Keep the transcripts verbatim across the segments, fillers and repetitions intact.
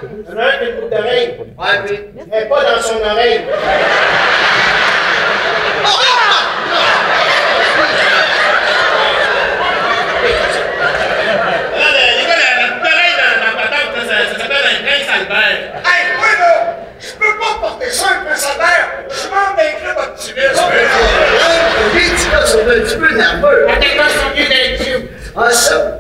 Il y en a un qui a une coupe d'oreille. Ouais, puis. Mais pas dans son oreille. Hey, moi là, je peux pas porter ça un prince Albert. Je suis membre d'un club optimiste. Les petits gars sont un petit peu nerveux. La technologie sont mieux d'être cute. Ah, ça.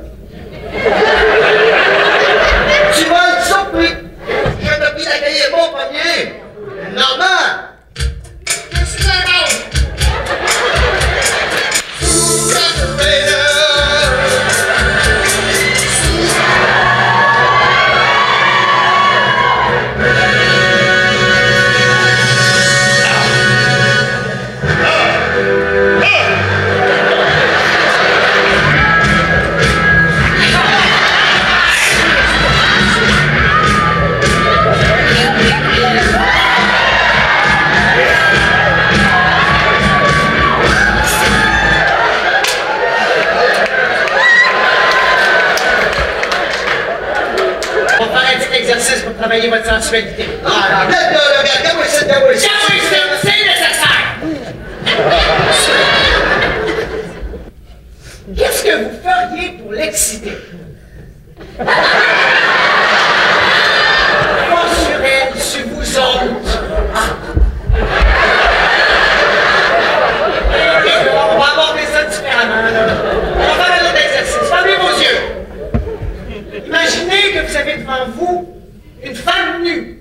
Tu vas être surpris. Je t'ai pris d'accueillir mon premier. Normand. Je suis un homme. Pour travailler votre sensualité. Ah, regarde là, regarde, regarde-moi ça, regarde-moi ça. Ah oui, c'est c'est nécessaire! Qu'est-ce que vous feriez pour l'exciter? Pas sur elle, sur vous autres. Okay, on va aborder ça différemment. Là. On va faire un autre exercice. Fermez vos yeux. Imaginez que vous avez devant vous une femme nue.